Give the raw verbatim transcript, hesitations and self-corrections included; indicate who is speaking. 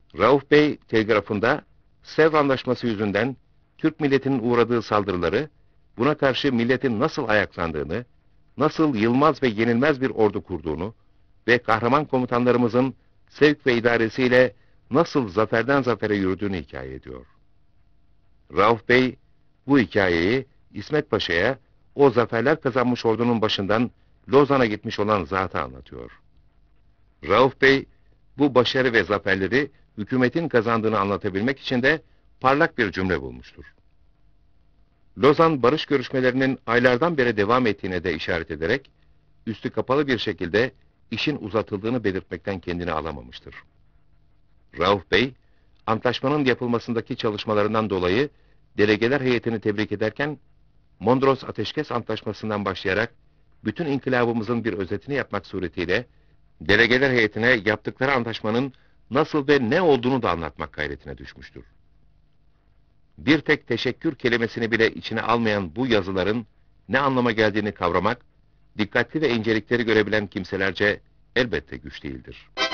Speaker 1: Rauf Bey telgrafında Sevr Anlaşması yüzünden Türk milletinin uğradığı saldırıları, buna karşı milletin nasıl ayaklandığını, nasıl yılmaz ve yenilmez bir ordu kurduğunu ve kahraman komutanlarımızın sevk ve idaresiyle nasıl zaferden zafere yürüdüğünü hikaye ediyor. Rauf Bey bu hikayeyi İsmet Paşa'ya o zaferler kazanmış ordunun başından Lozan'a gitmiş olan zata anlatıyor. Rauf Bey bu başarı ve zaferleri hükümetin kazandığını anlatabilmek için de parlak bir cümle bulmuştur. Lozan barış görüşmelerinin aylardan beri devam ettiğine de işaret ederek, üstü kapalı bir şekilde işin uzatıldığını belirtmekten kendini alamamıştır. Rauf Bey, antlaşmanın yapılmasındaki çalışmalarından dolayı delegeler heyetini tebrik ederken, Mondros Ateşkes Antlaşması'ndan başlayarak bütün inkılabımızın bir özetini yapmak suretiyle, delegeler heyetine yaptıkları antlaşmanın nasıl ve ne olduğunu da anlatmak gayretine düşmüştür. Bir tek teşekkür kelimesini bile içine almayan bu yazıların ne anlama geldiğini kavramak, dikkatli ve incelikleri görebilen kimselerce elbette güç değildir.